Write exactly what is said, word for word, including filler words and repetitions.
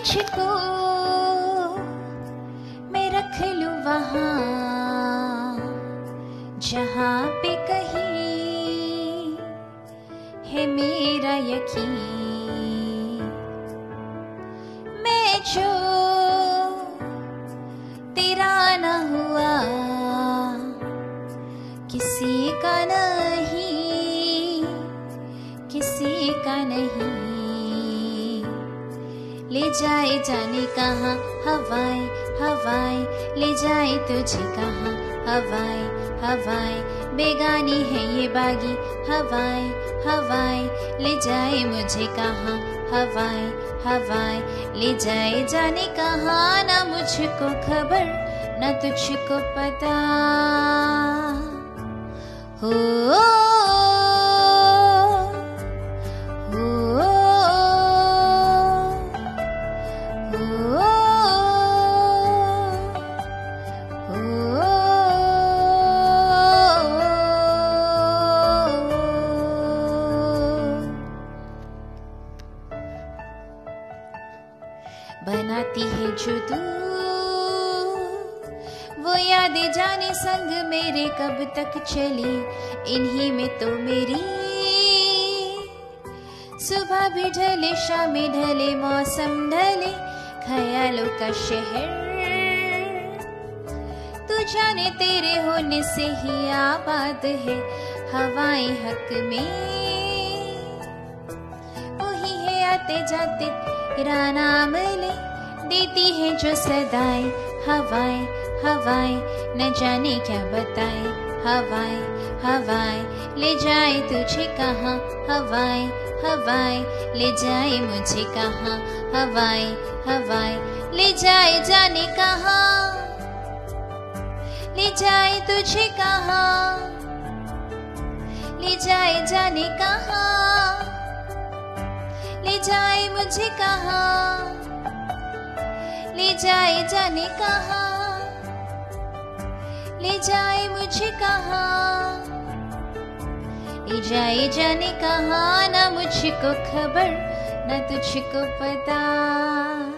तुझको मैं रख लूं वहां जहां पे कहीं है मेरा यकीन। मैं जो तेरा न हुआ किसी का नहीं, किसी का नहीं। ले जाए जाने कहाँ हवाएं हवाएं, ले जाए तुझे कहाँ हवाएं हवाएं। बेगानी है ये बागी हवाएं हवाएं, ले जाए मुझे कहाँ हवाएं हवाएं। ले जाए जाने कहाँ, ना मुझको खबर ना तुझको पता हो। बनाती है जो तू वो यादें जाने संग मेरे कब तक चली, इन्हीं में तो मेरी सुबह भी ढले शाम ढले मौसम ढले ख्यालों का शहर। तू जाने तेरे होने से ही आबाद है हवाएं हक में, वही है आते जाते तेरा नाम ले, देती है जो सदाएं हवाएं हवाएं। न जाने क्या बताएं हवाएं हवाएं, ले जाए तुझे कहाँ हवाएं हवाएं। ले जाए मुझे कहाँ हवाएं हवाएं, ले जाए जाने कहाँ, ले जाए तुझे कहाँ, ले जाए जाने कहाँ, ले जाए मुझे कहाँ, ले जाए जाने कहाँ, ले जाए मुझे कहाँ, ले जाए जाने कहाँ। ना मुझको खबर ना तुझको पता।